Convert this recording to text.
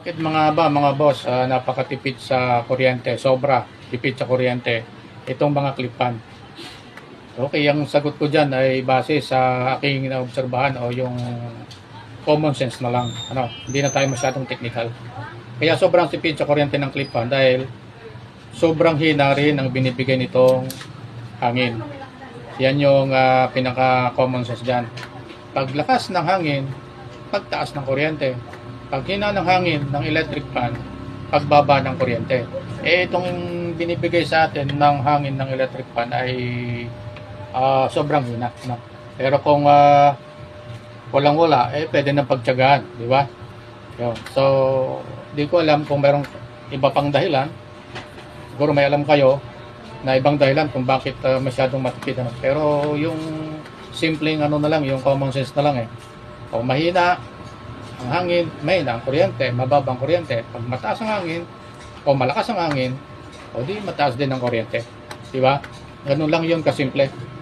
Bakit mga boss, napakatipid sa kuryente, sobra tipid sa kuryente itong mga clip fan. Okay, ang sagot ko dyan ay base sa aking naobserbahan o yung common sense na lang. Hindi na tayo masyadong technical. Kaya sobrang tipid sa kuryente ng clip fan dahil sobrang hina rin ang binibigay nitong hangin. Yan yung pinaka common sense dyan. Paglakas ng hangin, pagtaas ng kuryente. Pag hina ng hangin ng electric fan, pagbaba ng kuryente. Itong binibigay sa atin ng hangin ng electric fan ay sobrang hina. No? Pero kung walang-wala, pwede nang pagtiyagaan, di ba? So, di ko alam kung mayroong iba pang dahilan. Siguro may alam kayo na ibang dahilan kung bakit masyadong matipid. Pero yung simpleng na lang, yung common sense na lang Kung mahina ang hangin, mahina ang kuryente, mababa ang kuryente. Pag mataas ang hangin, o malakas ang hangin, o di mataas din ang kuryente. Di ba? Ganun lang yun kasimple.